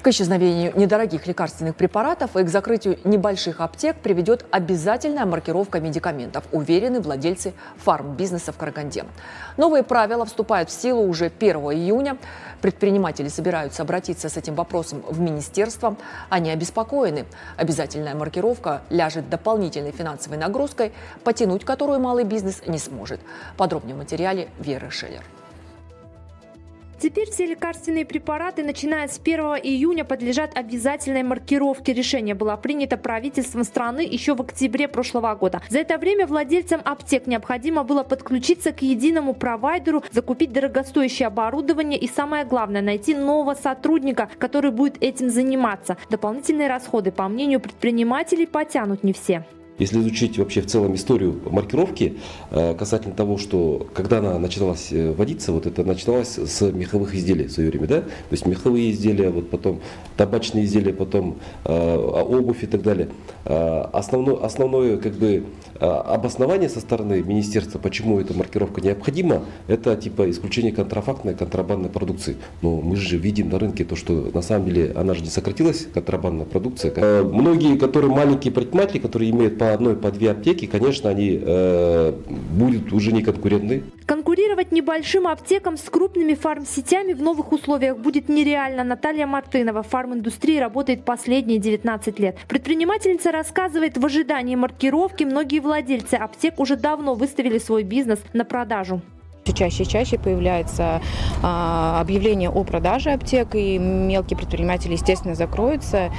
К исчезновению недорогих лекарственных препаратов и к закрытию небольших аптек приведет обязательная маркировка медикаментов, уверены владельцы фармбизнеса в Караганде. Новые правила вступают в силу уже 1 июня. Предприниматели собираются обратиться с этим вопросом в министерство. Они обеспокоены. Обязательная маркировка ляжет дополнительной финансовой нагрузкой, потянуть которую малый бизнес не сможет. Подробнее в материале Веры Шеллер. Теперь все лекарственные препараты, начиная с 1 июня, подлежат обязательной маркировке. Решение было принято правительством страны еще в октябре прошлого года. За это время владельцам аптек необходимо было подключиться к единому провайдеру, закупить дорогостоящее оборудование и, самое главное, найти нового сотрудника, который будет этим заниматься. Дополнительные расходы, по мнению предпринимателей, потянут не все. Если изучить вообще в целом историю маркировки, касательно того, что когда она начиналась вводиться, вот это начиналось с меховых изделий в свое время, да? То есть меховые изделия, вот потом табачные изделия, потом обувь и так далее. Основное как бы обоснование со стороны министерства, почему эта маркировка необходима, это типа исключение контрафактной, контрабандной продукции. Но мы же видим на рынке то, что на самом деле она же не сократилась, контрабандная продукция. Многие, которые маленькие предприниматели, которые имеют по одной, по две аптеки, конечно, они будут уже не конкурентны. Конкурировать небольшим аптекам с крупными фармсетями в новых условиях будет нереально. Наталья Мартынова в фарминдустрии работает последние 19 лет. Предпринимательница рассказывает, в ожидании маркировки многие владельцы аптек уже давно выставили свой бизнес на продажу. Чаще и чаще появляется объявление о продаже аптек, и мелкие предприниматели, естественно, закроются.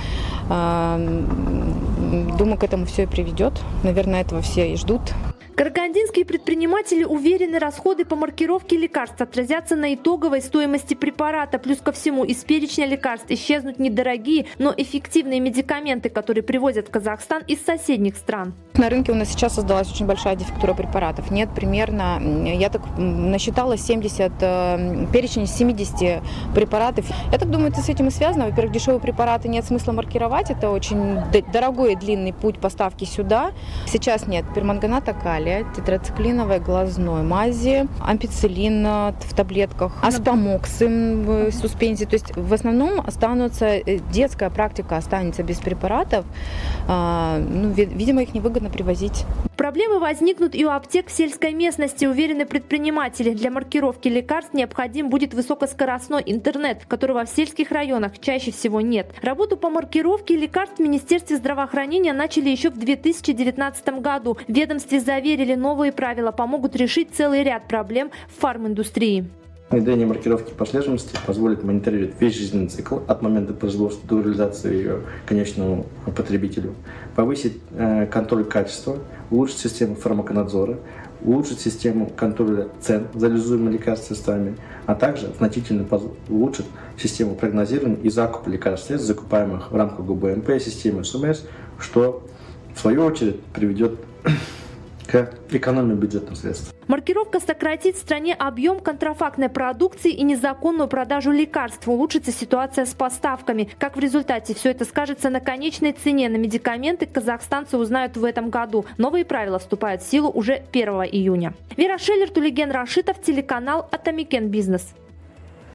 Думаю, к этому все и приведет. Наверное, этого все и ждут. Карагандинские предприниматели уверены, расходы по маркировке лекарств отразятся на итоговой стоимости препарата. Плюс ко всему, из перечня лекарств исчезнут недорогие, но эффективные медикаменты, которые привозят в Казахстан из соседних стран. На рынке у нас сейчас создалась очень большая дефектура препаратов. Нет, примерно, я так насчитала 70, перечень 70 препаратов. Я так думаю, это с этим и связано. Во-первых, дешевые препараты нет смысла маркировать. Это очень дорогой и длинный путь поставки сюда. Сейчас нет перманганата калия, тетрациклиновой глазной мази, ампицилин в таблетках, аспамоксин в суспензии. То есть в основном останутся, детская практика останется без препаратов. Видимо, их невыгодно привозить. Проблемы возникнут и у аптек в сельской местности, уверены предприниматели. Для маркировки лекарств необходим будет высокоскоростной интернет, которого в сельских районах чаще всего нет. Работу по маркировке лекарств в Министерстве здравоохранения начали еще в 2019 году. В ведомстве заверили, новые правила помогут решить целый ряд проблем в фарминдустрии. Внедрение маркировки по слеживаемости позволит мониторировать весь жизненный цикл от момента производства до реализации ее конечному потребителю, повысить контроль качества, улучшить систему фармаконадзора, улучшить систему контроля цен за реализуемыми лекарствами, а также значительно улучшит систему прогнозирования и закупа лекарств, закупаемых в рамках ГУБМП, системы СМС, что в свою очередь приведет к экономии бюджетных средств. Маркировка сократит в стране объем контрафактной продукции и незаконную продажу лекарств. Улучшится ситуация с поставками. Как в результате все это скажется на конечной цене на медикаменты, казахстанцы узнают в этом году. Новые правила вступают в силу уже 1 июня. Вера Шеллер, Тулиген Рашитов, телеканал Атамикен Бизнес.